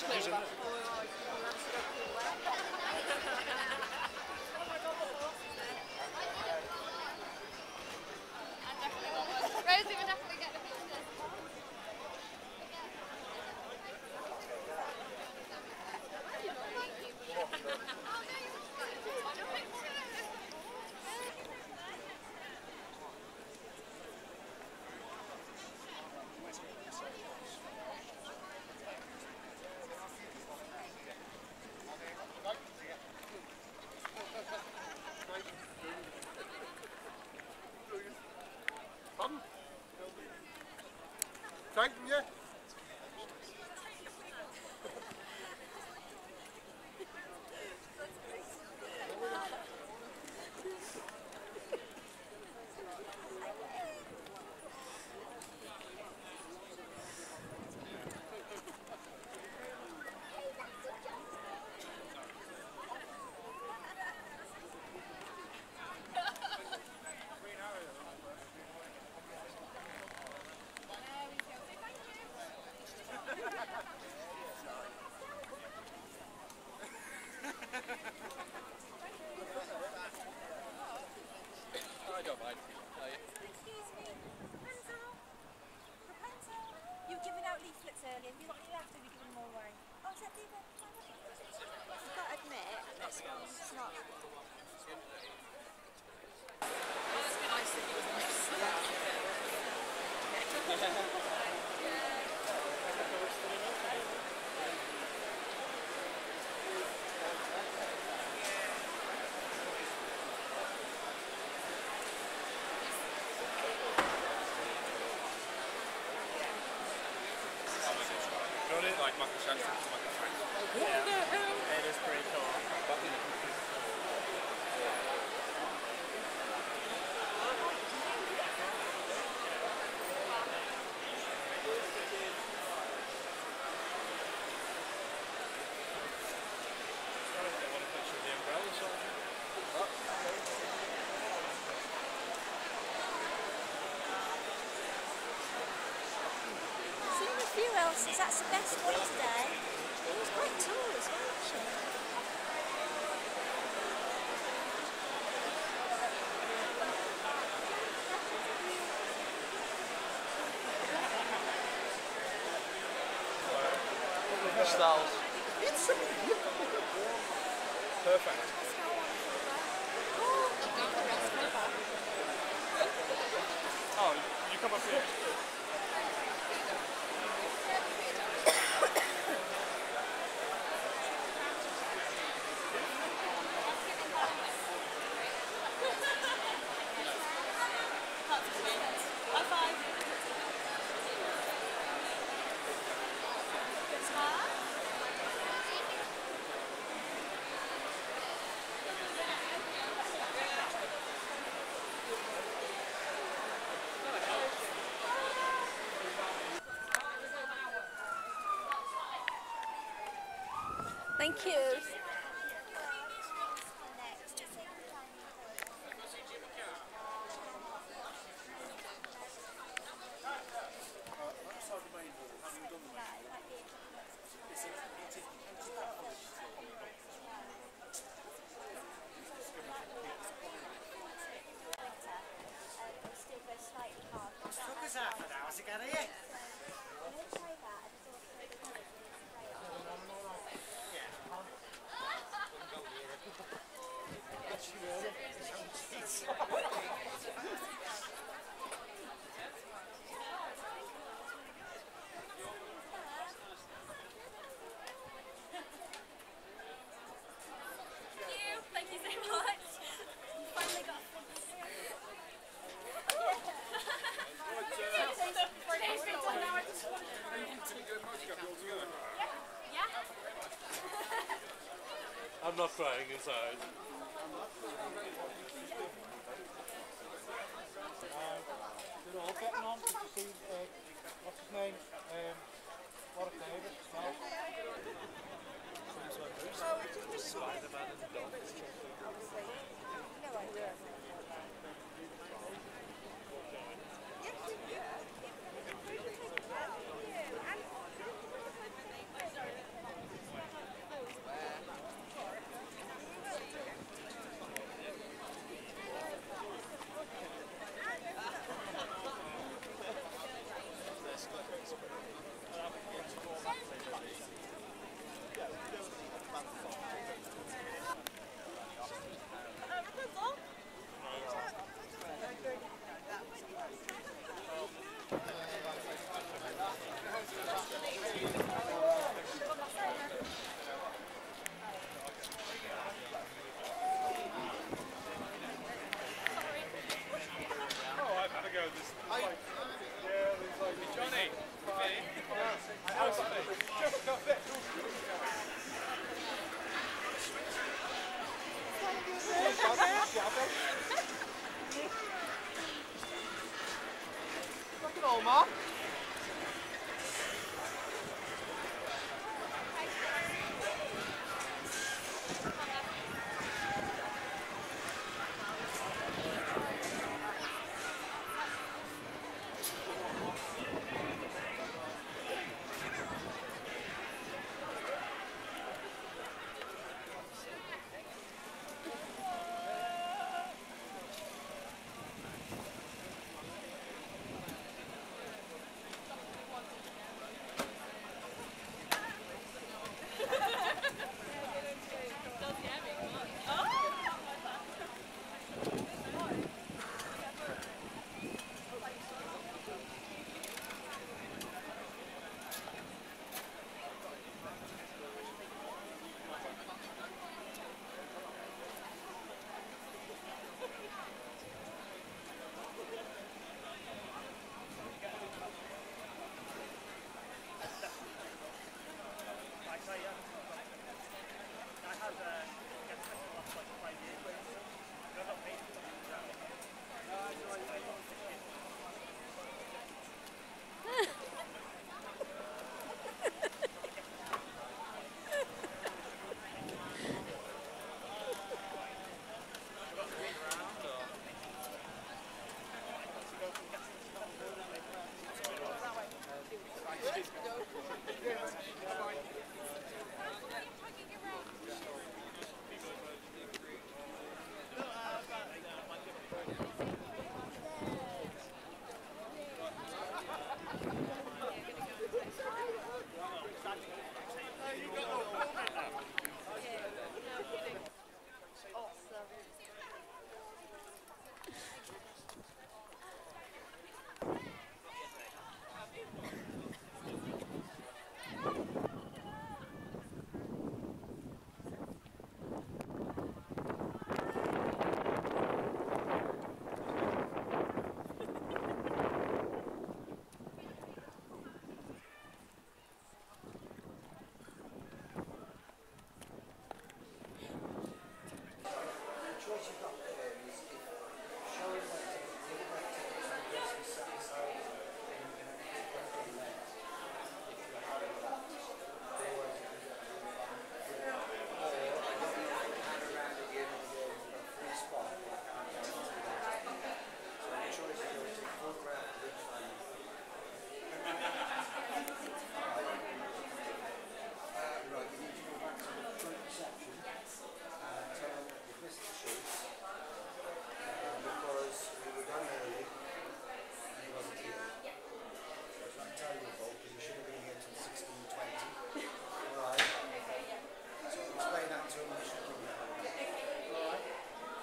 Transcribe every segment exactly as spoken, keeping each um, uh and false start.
Rosie would definitely get the pictures. Thank you. I don't mind. Excuse me, Rapunzel. Rapunzel, you were giving out leaflets earlier. Have you got any left? Have you given them all away? Oh, is that the one? I've got to admit, this one's not. Got it like Michael Jackson. Yeah. It is pretty cool. Seen a few else's. That's the best one today. It's quite tall as well, actually. Styles. Perfect. Oh, you come up here. Thank you. Took us half an hour to get here. Thank you so much. Finally got I'm not crying inside. They're all getting on. Did you see, uh, what's his name? Um, Warwick Davis as well. Spider-Man and the dog. no idea. go, Mark.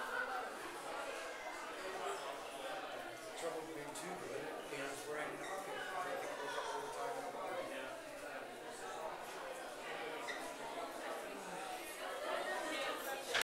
Trouble being too good is we're ending up